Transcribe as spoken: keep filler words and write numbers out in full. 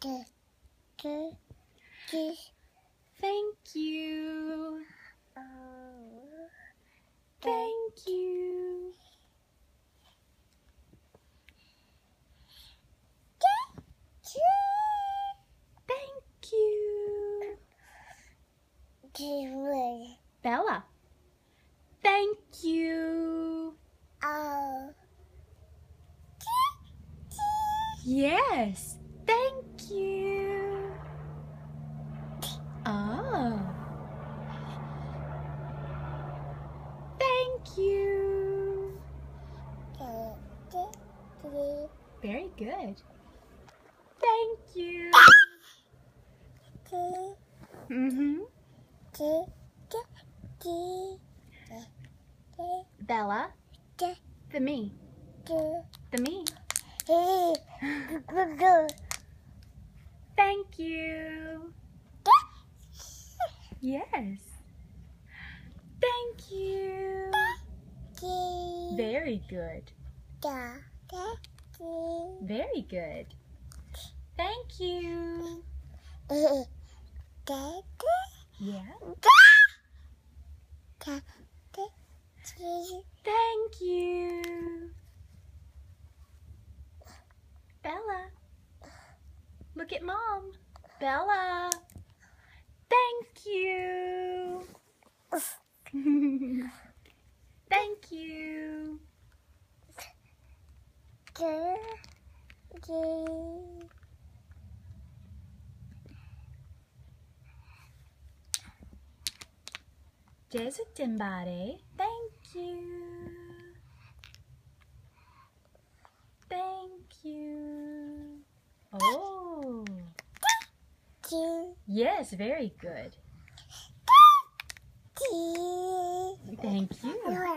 Thank you. Thank you. Thank you. Bella. Thank you. Yes. Thank you. Oh. Thank you. Very good. Thank you. Mm-hmm. Bella. The me. The me. Thank you. Yes. Thank you. Very good. Very good. Thank you. Yeah. Thank you. Bella. Look at Mom. Bella. Thank you. Thank you. Jesutin body. Thank you. Thank you. Oh. Yes, very good. Thank you.